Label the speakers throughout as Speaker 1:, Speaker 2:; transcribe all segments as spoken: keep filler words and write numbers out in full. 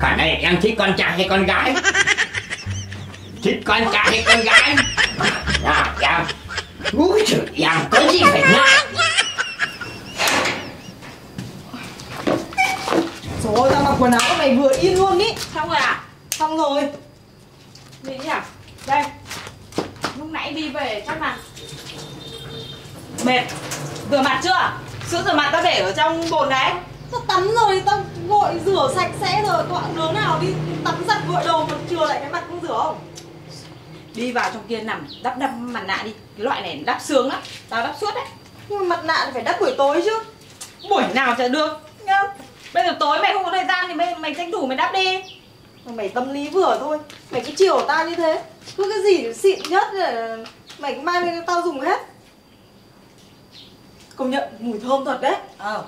Speaker 1: Cả này em thích con trai hay con gái? Thích con trai hay con gái? À, em úi trời, em có gì phải ngại.
Speaker 2: Trời ơi, tao mặc quần áo này vừa in luôn ý.
Speaker 3: Xong rồi à?
Speaker 2: Xong rồi.
Speaker 3: Gì nhỉ? Đây. Lúc nãy đi về chắc là mệt. Rửa mặt chưa? Sữa rửa mặt tao để ở trong bồn đấy.
Speaker 2: Tao tắm rồi, tao vội rửa sạch sẽ rồi. Có đứa nào đi tắm giặt gội đầu mà chừa lại cái mặt không rửa không?
Speaker 3: Đi vào trong kia nằm đắp đắp mặt nạ đi. Cái loại này đắp sướng lắm. Tao đắp suốt đấy.
Speaker 2: Nhưng mà mặt nạ thì phải đắp buổi tối chứ.
Speaker 3: Buổi nào chả được. Nhá. Bây giờ tối mày không có thời gian thì mày, mày tranh thủ mày đắp đi.
Speaker 2: Mày tâm lý vừa thôi. Mày cứ chiều tao như thế. Cứ cái gì xịn nhất là mày cứ mang lên tao dùng hết. Công nhận mùi thơm thật đấy.
Speaker 3: Ờ.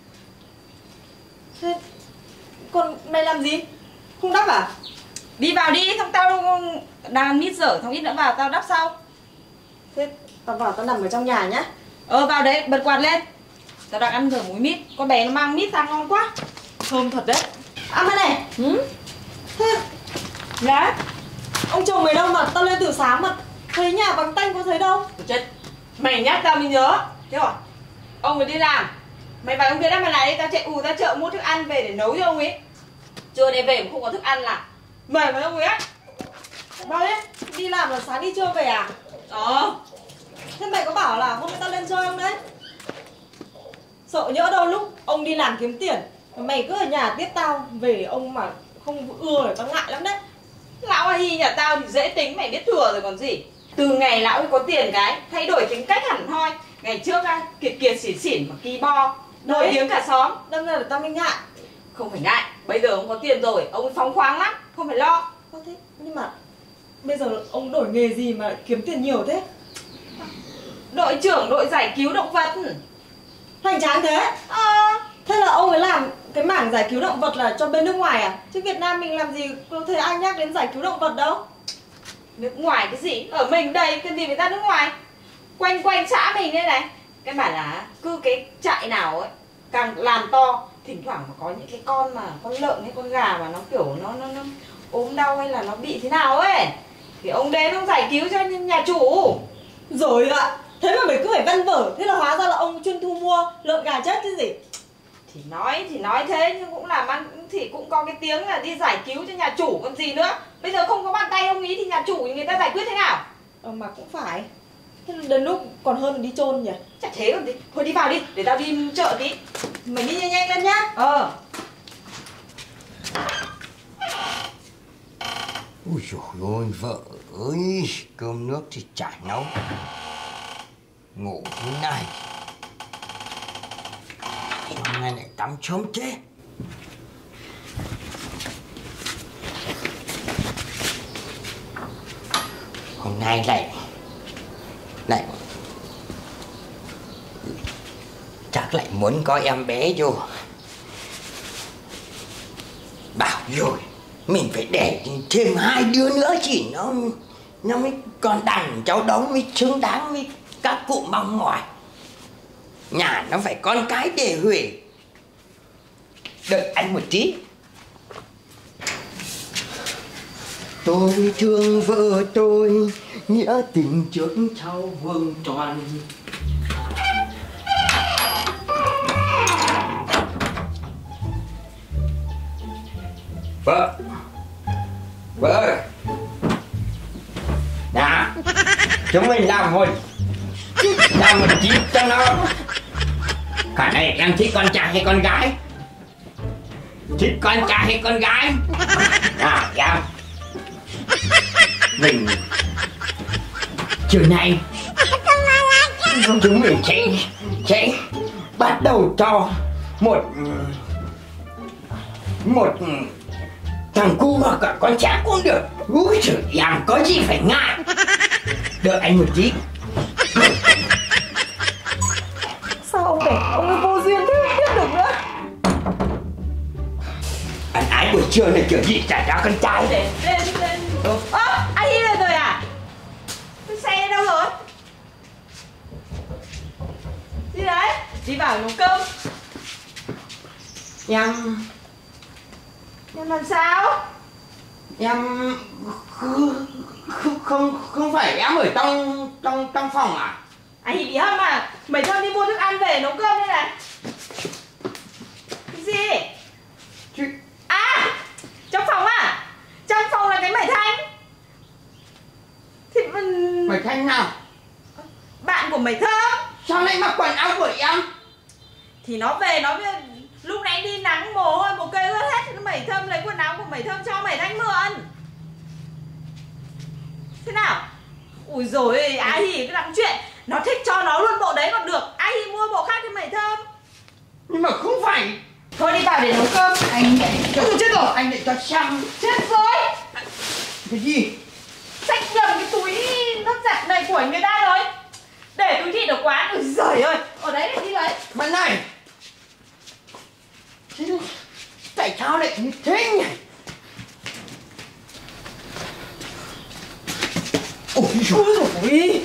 Speaker 2: Thế còn mày làm gì? Không đắp à?
Speaker 3: Đi vào đi, xong tao đang mít dở, xong ít nữa vào tao đắp sau.
Speaker 2: Thế tao vào tao nằm ở trong nhà nhá.
Speaker 3: Ờ vào đấy, bật quạt lên. Tao đang ăn dở muối mít. Con bé nó mang mít sang ngon quá. Thơm thật đấy.
Speaker 2: À mà này.
Speaker 3: Ừ?
Speaker 2: Thế
Speaker 3: Đấy.
Speaker 2: ông chồng mày đâu mà tao lên từ sáng mà thấy nhà vắng tanh có thấy đâu?
Speaker 3: Chết. Mày nhắc tao mới nhớ. Thế rồi. Ông ấy đi làm. Mày vào trong kia đắp mặt này đi, tao chạy ù ra chợ mua thức ăn về để nấu cho ông ấy. Trưa nay về mà không có thức ăn là mời với ông ấy á.
Speaker 2: Bao đấy? Đi làm là sáng đi trưa về à?
Speaker 3: Ờ.
Speaker 2: Thế mày có bảo là hôm nay tao lên chơi không đấy? Sợ nhỡ đâu lúc ông đi làm kiếm tiền mày cứ ở nhà tiếp tao về ông mà không ưa thì tao ngại lắm đấy.
Speaker 3: Lão A Hi nhà tao thì dễ tính, mày biết thừa rồi còn gì. Từ ngày lão ấy có tiền cái thay đổi tính cách hẳn hoi. Ngày trước á, kiệt kiệt xỉn xỉn mà ki bo nổi tiếng cả xóm.
Speaker 2: Đâm ra là tao mới ngại.
Speaker 3: Không phải ngại, bây giờ ông có tiền rồi, ông ấy phóng khoáng lắm, không phải lo.
Speaker 2: Có thế, nhưng mà bây giờ ông đổi nghề gì mà kiếm tiền nhiều thế?
Speaker 3: Đội trưởng đội giải cứu động vật.
Speaker 2: Hoành tráng thế.
Speaker 3: Ờ.
Speaker 2: Thế là ông ấy làm cái mảng giải cứu động vật là cho bên nước ngoài à? Chứ Việt Nam mình làm gì có thấy ai nhắc đến giải cứu động vật đâu.
Speaker 3: Nước ngoài cái gì? Ở mình đây, cái gì người ta nước ngoài. Quanh quanh xã mình đây này. Cái bảo là cứ cái trại nào ấy càng làm to, thỉnh thoảng mà có những cái con mà con lợn hay con gà mà nó kiểu nó nó, nó ốm đau hay là nó bị thế nào ấy thì ông đến ông giải cứu cho nhà chủ.
Speaker 2: Rồi ạ. Thế mà mày cứ phải văn vở. Thế là hóa ra là ông chuyên thu mua lợn gà chết chứ gì.
Speaker 3: Thì nói thì nói thế nhưng cũng làm ăn thì cũng có cái tiếng là đi giải cứu cho nhà chủ còn gì nữa. Bây giờ không có bàn tay ông ý thì nhà chủ thì người ta giải quyết thế nào?
Speaker 2: Ờ mà cũng phải. Thế đến lúc còn hơn là đi chôn nhỉ.
Speaker 3: Chả thế còn gì. Thôi đi vào đi, để tao đi chợ tí.
Speaker 2: Mày đi nhanh nhanh lên nhá.
Speaker 3: Ờ.
Speaker 1: Ui dồi ôi, vợ ơi, cơm nước thì chả nấu. Ngủ thế này. Hôm nay lại tắm sớm thế. Hôm nay lại lại chắc lại muốn có em bé vô. Bảo rồi mình phải để thêm hai đứa nữa chỉ nó nó mới còn đàn cháu đóng mới xứng đáng với các cụ mong mỏi. Nhà nó phải con cái để huề. Đợi anh một tí. Tôi thương vợ tôi, nghĩa tình trước sau vương tròn. Vợ, vợ ơi, nào chúng mình làm một làm một chiếc cho nó. Cả này em thích con trai hay con gái? Thích con trai hay con gái? À em mình chiều nay chúng mình sẽ sẽ bắt đầu cho một một thằng cu hoặc cả con chả cũng được. Úi trời, em có gì phải ngại. Đợi anh một tí.
Speaker 2: Sao ông để ông ấy vô duyên thế không biết được nữa.
Speaker 1: Anh ái buổi trưa này kiểu gì chả ra con trai.
Speaker 3: Lên lên lên. Ơ, à, anh đi lên rồi à? Cái xe đâu rồi? Đi đấy, đi vào nấu cơm.
Speaker 1: Em
Speaker 3: em làm sao?
Speaker 1: Em không không không, không phải em ở trong trong trong phòng à?
Speaker 3: Anh bị hâm à? Mày Thơm đi mua thức ăn về nấu cơm đây này. Cái gì?
Speaker 1: Chứ...
Speaker 3: À, trong phòng à? Trong phòng là cái Mẩy Thanh. Thì
Speaker 1: Mẩy Thanh nào?
Speaker 3: bạn của Mẩy Thơm.
Speaker 1: Sao lại mặc quần áo của em?
Speaker 3: Thì nó về nó lúc nãy đi nắng mồ hôi một cây ướt hết. Mẩy Thơm lấy quần áo của Mẩy Thơm cho Mẩy Thanh mượn. Thế nào? Ui dồi ơi, Á Hỉ cái làm chuyện. Nó thích cho nó luôn bộ đấy còn được. Á Hỉ mua bộ khác cho Mẩy Thơm.
Speaker 1: Nhưng mà không phải.
Speaker 3: Thôi đi vào để nấu cơm.
Speaker 1: Anh để cho...
Speaker 3: Ôi, chết rồi.
Speaker 1: Anh để cho xem.
Speaker 3: Chết rồi.
Speaker 1: Cái gì?
Speaker 3: Xách nhầm cái túi nước giặt này của người ta rồi. Để túi thịt ở quán. Ui giời ơi, ở đấy để đi lấy.
Speaker 1: Mà này, tại sao lại như thế nhỉ? Ôi dồi ôi.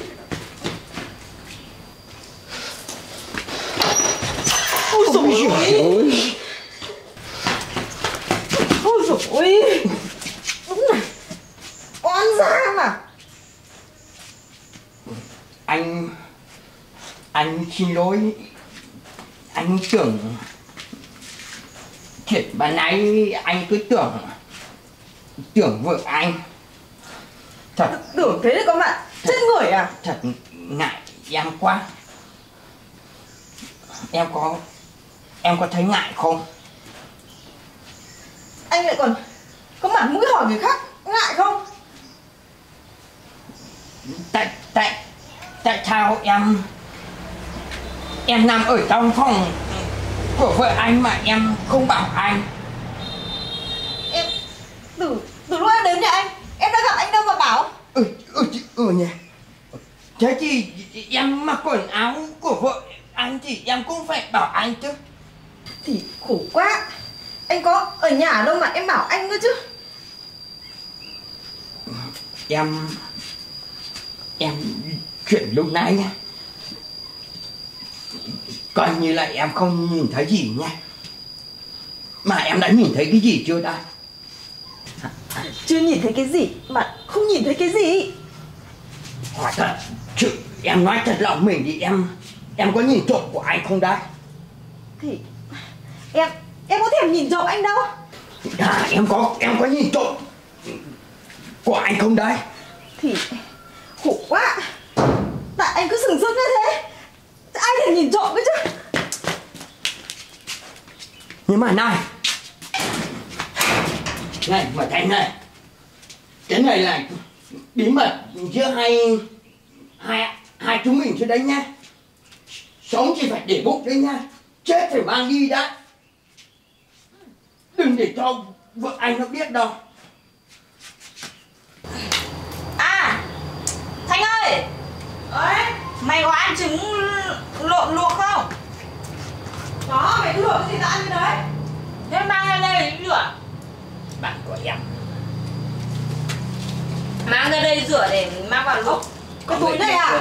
Speaker 1: Ôi dồi ôi.
Speaker 3: Ôi dồi ôi. Đúng là oan gia mà.
Speaker 1: Anh Anh xin lỗi. Anh tưởng chuyện ban nãy anh cứ tưởng Tưởng vợ anh. Thật
Speaker 2: Tưởng thế đấy con ạ. Chết người à?
Speaker 1: Thật ngại em quá. Em có Em có thấy ngại không?
Speaker 2: Anh lại còn có mặt mũi hỏi người khác ngại không?
Speaker 1: Tại Tại Tại sao em Em nằm ở trong phòng của vợ anh mà em không bảo anh?
Speaker 2: Em từ từ lúc em đến nhà anh, em đã gặp anh đâu mà bảo.
Speaker 1: Ừ ừ ừ nhỉ. Thế thì em mặc quần áo của vợ anh thì em cũng phải bảo anh chứ.
Speaker 2: Thì khổ quá. Anh có ở nhà đâu mà em bảo anh nữa chứ.
Speaker 1: Em Em chuyện lúc nãy nha, coi như là em không nhìn thấy gì nha. Mà em đã nhìn thấy cái gì chưa ta?
Speaker 2: Chưa nhìn thấy cái gì mà không nhìn thấy cái gì?
Speaker 1: Hỏi thật, chứ em nói thật lòng mình thì em Em có nhìn trộm của anh không đấy?
Speaker 2: Thì em Em có thèm nhìn trộm anh đâu.
Speaker 1: À, em có Em có nhìn trộm của anh không đấy?
Speaker 2: Thì khổ quá. Tại anh cứ sừng sững như thế, ai thèm nhìn trộm cái chứ.
Speaker 1: Nhưng mà này Này mà Thành này, cái này là bí mật giữa hai Hai Hai chúng mình chứ đấy nhá. Sống thì phải để bụng đấy nha, chết phải mang đi đã. Đừng để cho vợ anh nó biết đâu.
Speaker 3: À, Thanh ơi. Ơi, mày có ăn trứng lộn luộc không?
Speaker 2: Có, mày cứ luộc cái gì tao ăn cái đấy.
Speaker 3: Thế mang ra đây rửa.
Speaker 1: Bạn của em
Speaker 3: Mang ra đây rửa để mang vào luộc.
Speaker 2: Cái túi này à?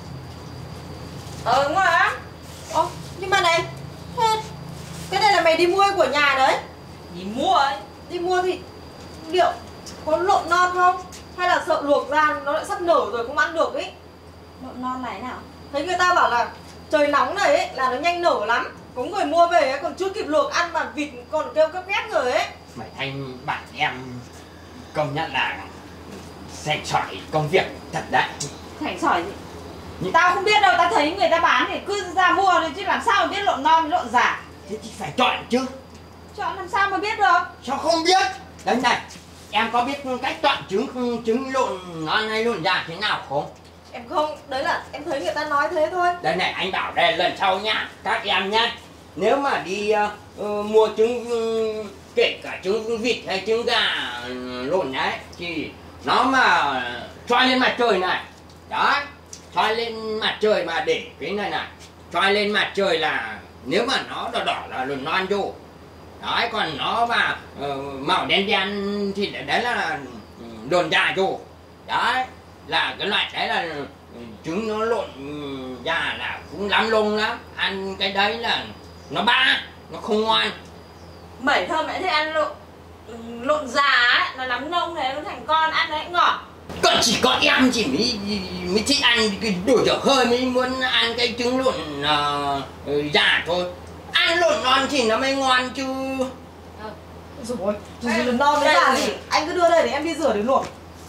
Speaker 3: Ờ đúng rồi á.
Speaker 2: Ồ, nhưng mà này, cái này là mày đi mua của nhà đấy.
Speaker 3: Đi mua ấy.
Speaker 2: Đi mua thì liệu có lộn non không? Hay là sợ luộc ra nó lại sắp nở rồi không ăn được ấy?
Speaker 3: Lộn non này nào?
Speaker 2: Thấy người ta bảo là trời nóng này ấy là nó nhanh nở lắm. Có người mua về ấy, còn chưa kịp luộc ăn mà vịt còn kêu cấp ghét rồi ấy.
Speaker 1: Mày Thanh bạn em công nhận là sạch sỏi công việc thật đấy.
Speaker 3: Thành sỏi gì? Nhưng... Tao không biết đâu, tao thấy người ta bán thì cứ ra mua thôi chứ làm sao mà biết lộn non lộn giả.
Speaker 1: Thế thì phải chọn chứ.
Speaker 3: Chọn làm sao mà biết được?
Speaker 1: Sao không biết? Đấy này, em có biết cách chọn trứng trứng lộn non hay lộn giả thế nào không?
Speaker 2: Em không, đấy là em thấy người ta nói thế thôi.
Speaker 1: Đây này, anh bảo đây lần sau nha, các em nhá. Nếu mà đi uh, mua trứng, uh, kể cả trứng vịt hay trứng gà lộn đấy, thì nó mà xoay lên mặt trời này, đó, xoay lên mặt trời mà để cái này này, xoay lên mặt trời là nếu mà nó đỏ đỏ là lộn non vô. Đấy, còn nó mà uh, màu đen đen thì đấy là lộn già vô. Đấy, là cái loại đấy là trứng nó lộn già là cũng lắm lông lắm. Ăn cái đấy là nó ba, nó không ngoan.
Speaker 3: Mẩy Thơm lại thích ăn lộn lộn già ấy, nó nắm nông thế nó thành con ăn đấy ngọt.
Speaker 1: Còn chỉ có em chỉ mới mới thích ăn cái đồ dở hơi, mới muốn ăn cái trứng lộn uh, già thôi. Ăn lộn non thì nó mới ngon chứ.
Speaker 2: Rồi ôi, rồi non với già gì? Anh cứ đưa đây để em đi rửa để luộc.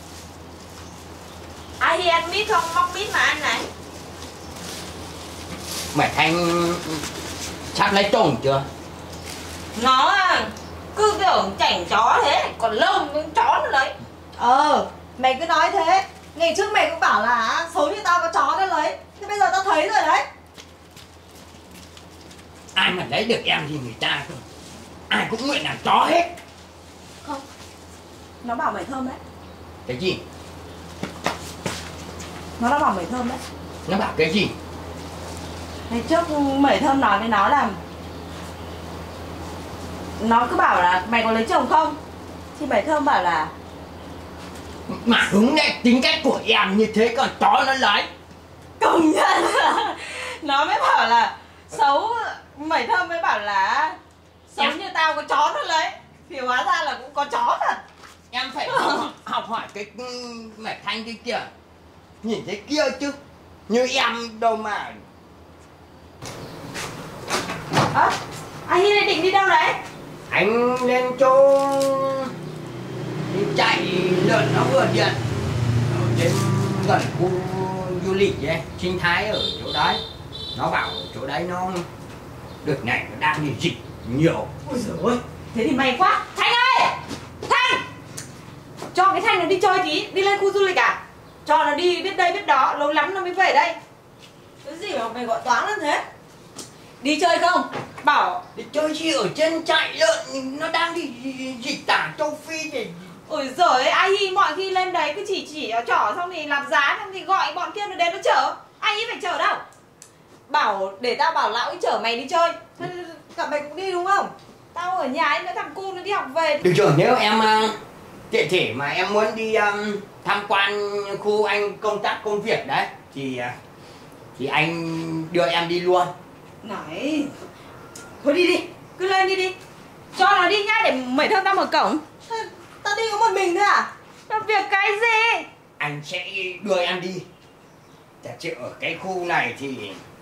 Speaker 3: Ai thì ăn mít không? Móc mít mà ăn này.
Speaker 1: Mày Thanh sắp lấy chồng chưa?
Speaker 3: Nó cứ kiểu chảnh chó thế, còn lông con chó nó lấy.
Speaker 2: Ờ, mày cứ nói thế. Ngày trước mày cũng bảo là xấu như tao có chó nó lấy. Thế bây giờ tao thấy rồi đấy.
Speaker 1: Ai mà lấy được em thì người ta thôi. Ai cũng nguyện làm chó hết.
Speaker 2: Không, nó bảo mày thơm đấy.
Speaker 1: Cái gì?
Speaker 2: Nó đã bảo mày thơm đấy.
Speaker 1: Nó bảo cái gì?
Speaker 2: Ngày trước mày thơm nói với nó là nó cứ bảo là mày có lấy chồng không? Thì mày thơm bảo là
Speaker 1: Mà đúng đấy, tính cách của em như thế còn chó nó lấy.
Speaker 2: công nhận. Nó mới bảo là xấu. Mày thơm mới bảo là xấu
Speaker 1: Em-
Speaker 2: như tao có chó nó lấy. Thì hóa ra là cũng có chó thật.
Speaker 1: Em phải học, học hỏi cái mẹ Thanh cái kia. Nhìn thấy kia chứ. Như em đâu mà.
Speaker 3: Ơ, à, anh Hi định đi đâu đấy?
Speaker 1: Anh lên chỗ đi chạy lợn nó vừa điện ở trên gần khu du lịch ấy, sinh thái ở chỗ đấy. Nó bảo chỗ đấy nó đợt này nó đang đi dịch nhiều.
Speaker 2: Ôi giời ơi.
Speaker 3: Thế thì may quá. Thanh ơi! Thanh! Cho cái Thanh nó đi chơi tí, đi lên khu du lịch à? Cho nó đi biết đây biết đó, lâu lắm nó mới về đây.
Speaker 2: Cái gì mà mày gọi toán lên thế? Đi chơi không?
Speaker 3: Bảo
Speaker 1: Đi chơi gì ở trên trại lợn, nó đang đi dịch tả châu Phi thì.
Speaker 3: ôi giời ơi, ai Hi mọi khi lên đấy cứ chỉ chỉ trỏ xong thì làm giá xong thì gọi bọn kia nó đến nó chở. Ai Hi phải chở đâu. Bảo để tao bảo lão ấy chở mày đi chơi.
Speaker 2: Thế cả mày cũng đi đúng không?
Speaker 3: Tao ở nhà ấy, nó thằng cu nó đi học về.
Speaker 1: Được rồi, nếu em uh, tiện thể mà em muốn đi um, tham quan khu anh công tác công việc đấy thì uh, thì anh đưa em đi luôn.
Speaker 3: Này, thôi đi đi, cứ lên đi đi. Cho nó đi nhá, để mày thơm tao mở cổng.
Speaker 2: Thế tao đi có một mình thôi à?
Speaker 3: Làm việc cái gì?
Speaker 1: Anh sẽ đưa em đi. Thật sự ở cái khu này thì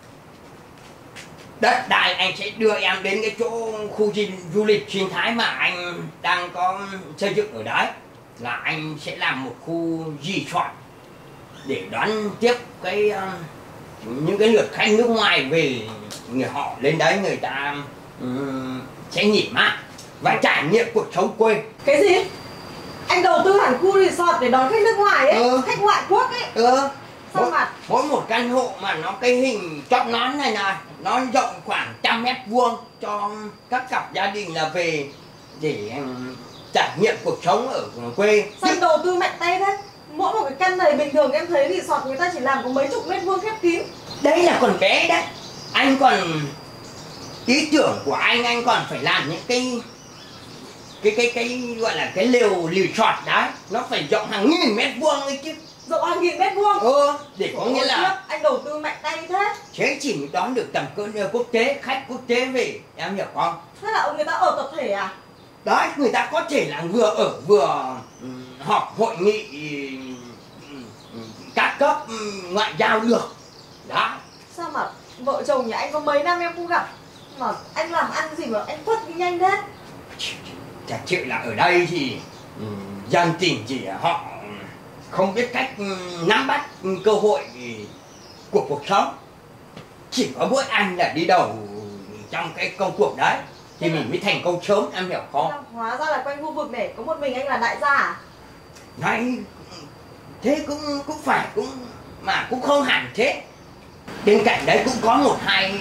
Speaker 1: đất đai anh sẽ đưa em đến cái chỗ khu du, du lịch sinh thái mà anh đang có xây dựng ở đấy. Là anh sẽ làm một khu resort để đón tiếp cái uh, những cái lượt khách nước ngoài về, người họ lên đấy người ta um, sẽ nghỉ mát và trải nghiệm cuộc sống quê.
Speaker 2: Cái gì? Anh đầu tư hẳn khu resort để đón khách nước ngoài ấy,
Speaker 1: Ừ.
Speaker 2: khách ngoại quốc ấy.
Speaker 1: Ừ.
Speaker 2: Sao
Speaker 1: Mỗi,
Speaker 2: mà
Speaker 1: mỗi một căn hộ mà nó cái hình chóp nón này này, nó rộng khoảng trăm mét vuông cho các cặp gia đình là về để um, trải nghiệm cuộc sống ở quê.
Speaker 2: sao anh đầu tư mạnh tay thế? Mỗi một cái căn này bình thường em thấy resort người ta chỉ làm có mấy chục mét vuông khép kín.
Speaker 1: Đấy là còn bé đấy. Anh còn ý tưởng của anh anh còn phải làm những cái cái cái cái gọi là cái lều resort đấy, nó phải rộng hàng nghìn mét vuông ấy chứ.
Speaker 2: Rộng hàng nghìn mét vuông.
Speaker 1: Ừ, để có nghĩa là
Speaker 2: anh đầu tư mạnh tay như thế.
Speaker 1: thế chỉ đón được tầm cỡ quốc tế, khách quốc tế về, em hiểu không?
Speaker 2: Thế là ông người ta ở tập thể à?
Speaker 1: Đấy, người ta có thể là vừa ở vừa um, họp hội nghị um, các cấp um, ngoại giao được. Đó.
Speaker 2: Sao mà vợ chồng nhà anh có mấy năm em không gặp mà anh làm ăn gì mà anh thoát đi nhanh thế?
Speaker 1: Thật sự là ở đây thì um, dân tình chỉ họ không biết cách um, nắm bắt um, cơ hội của cuộc sống. Chỉ có mỗi anh là đi đầu trong cái công cuộc đấy thì mình mới thành công sớm, em hiểu không?
Speaker 2: Hóa ra là quanh khu vực này có một mình anh là đại gia à?
Speaker 1: Nói thế cũng cũng phải cũng mà cũng không hẳn thế. Bên cạnh đấy cũng có một hai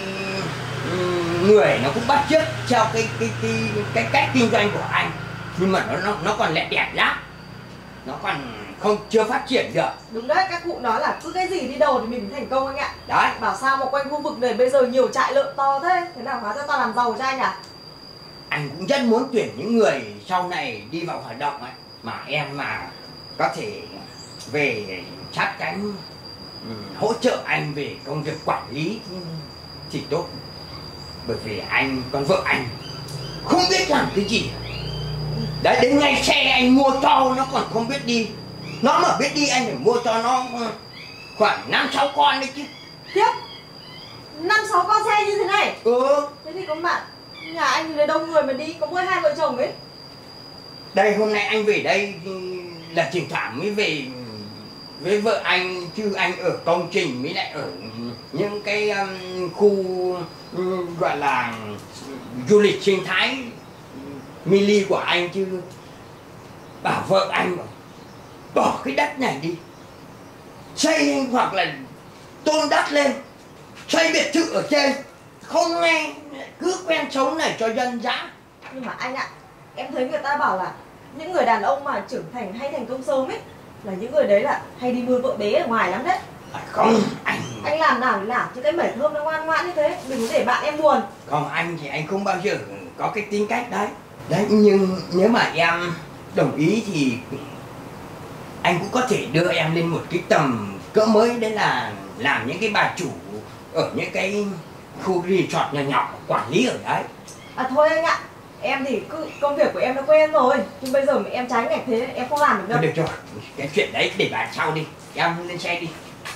Speaker 1: người nó cũng bắt chước theo cái cái cái cái cách kinh doanh của anh, nhưng mà nó nó nó còn lẹ đẹt lắm, nó còn không chưa phát triển được.
Speaker 2: Đúng đấy, các cụ nói là cứ cái gì đi đầu thì mình thành công anh ạ.
Speaker 1: Đấy.
Speaker 2: Bảo sao mà quanh khu vực này bây giờ nhiều trại lợn to thế? Thế nào hóa ra tao làm giàu cho anh à?
Speaker 1: Anh cũng rất muốn tuyển những người sau này đi vào hoạt động ấy, mà em mà có thể về sát cánh um, hỗ trợ anh về công việc quản lý thì tốt. Bởi vì anh, con vợ anh không biết làm cái gì. Đấy, đến ngay xe anh mua cho nó còn không biết đi. Nó mà biết đi anh phải mua cho nó khoảng năm sáu con đấy chứ.
Speaker 2: Tiếp năm sáu con xe như thế này.
Speaker 1: Ừ.
Speaker 2: Thế thì có bạn nhà anh thì lấy đông người mà đi, có mỗi hai vợ chồng ấy.
Speaker 1: Đây hôm nay anh về đây là thỉnh thoảng mới về với vợ anh, chứ anh ở công trình mới lại ở những cái um, khu um, gọi là du lịch sinh thái mini của anh, chứ bảo vợ anh bỏ cái đất này đi xây hoặc là tôn đất lên xây biệt thự ở trên, không nghe, cứ quen sống này cho dân dã.
Speaker 2: Nhưng mà anh ạ, em thấy người ta bảo là những người đàn ông mà trưởng thành hay thành công sớm ấy là những người đấy là hay đi nuôi vợ bé ở ngoài lắm đấy.
Speaker 1: Không, anh
Speaker 2: Anh làm nào thì làm, chứ cái mẩy thơm nó ngoan ngoãn như thế, đừng có để bạn em buồn.
Speaker 1: Không, anh thì anh không bao giờ có cái tính cách đấy. Đấy, nhưng nếu mà em đồng ý thì anh cũng có thể đưa em lên một cái tầm cỡ mới, đấy là làm những cái bà chủ ở những cái khu resort nhỏ nhỏ quản lý ở đấy.
Speaker 2: À thôi anh ạ, em thì cứ công việc của em đã quen rồi, nhưng bây giờ mà em trái ngạch thế em không làm được đâu.
Speaker 1: Thôi được rồi, cái chuyện đấy để bàn sau đi, em lên xe đi.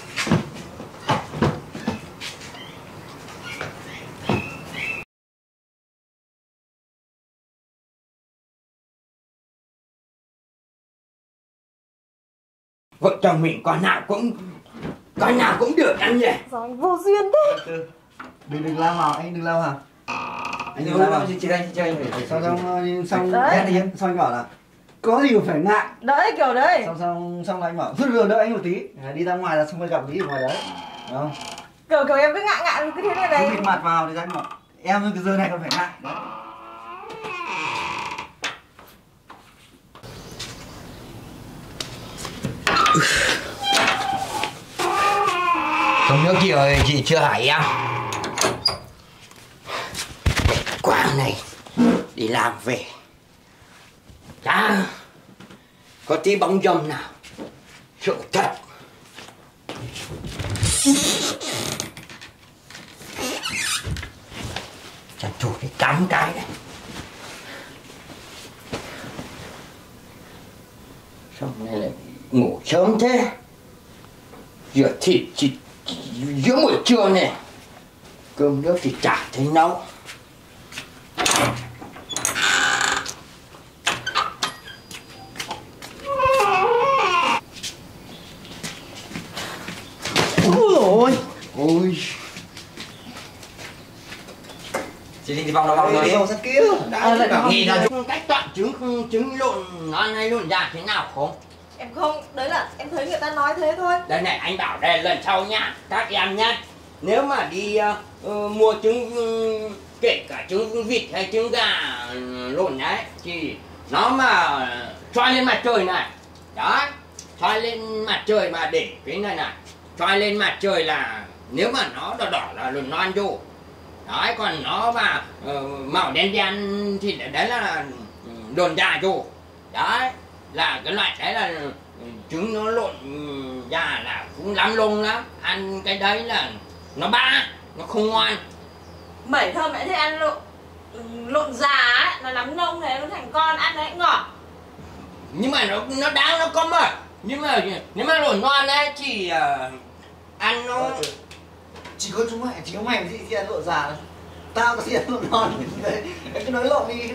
Speaker 1: Vợ chồng mình con nào cũng con nào cũng được anh nhỉ.
Speaker 2: Sao anh vô duyên thế?
Speaker 4: Đừng đừng lao vào, anh đừng lao vào. Anh đừng
Speaker 5: Thôi,
Speaker 4: lao vào.
Speaker 5: chị đây, chị chơi
Speaker 4: Xong xong xong
Speaker 2: Đấy.
Speaker 4: xong xong anh bảo là có gì mà phải ngại.
Speaker 2: Đấy kiểu đấy.
Speaker 4: Xong xong xong là anh bảo rút vừa đợi anh một tí. Đi ra ngoài là xong rồi gặp Lý ở ngoài đấy. Đúng không?
Speaker 2: Kiểu kiểu em cứ ngại ngại cứ thế này
Speaker 4: Cứ
Speaker 2: này.
Speaker 4: bịt mặt vào thì anh bảo em cái giờ này còn phải ngại. Đấy.
Speaker 1: Không nước chị ơi, chị chưa hỏi em. Quang này đi làm về chả có tí bóng dâm nào, sợ thật. Chẳng chủ cái cắm cái đấy. Xong này lại ngủ sớm thế. Rửa thịt chỉ giữa buổi trưa này, cơm nước thì chả thấy nấu. Ôi ôi ôi,
Speaker 5: chị đi đi vòng nó vòng rồi.
Speaker 4: Rồi sát kia.
Speaker 1: đã bảo nghĩ là cách chọn trứng trứng lộn non hay lộn già thế nào không?
Speaker 2: Em không, đấy là em thấy người ta nói thế thôi.
Speaker 1: Đây này, anh bảo đây lần sau nha các em nhá, nếu mà đi uh, uh, mua trứng uh, kể cả trứng vịt hay trứng gà uh, lộn đấy thì nó mà xoay lên mặt trời này, đó, xoay lên mặt trời mà để cái này này, xoay lên mặt trời là nếu mà nó đỏ đỏ là lộn non vô đấy, còn nó mà uh, màu đen đen thì đấy là lộn già vô đấy, là cái loại đấy là trứng nó lộn già là cũng lắm lông lắm, ăn cái đấy là nó ba, nó không ngoan.
Speaker 3: Mẩy thơm lại thế ăn lộn lộn già ấy, nó lắm nông thế nó thành con ăn đấy ngọt.
Speaker 1: Nhưng mà nó nó đáng, nó có mật, nhưng mà nếu mà lộn non ấy thì uh, ăn nó
Speaker 4: Chỉ có chúng mày, chỉ có mày mà chị ăn lộn già thôi. Tao có gì ăn lộn non. Đấy, cứ nói lộn đi.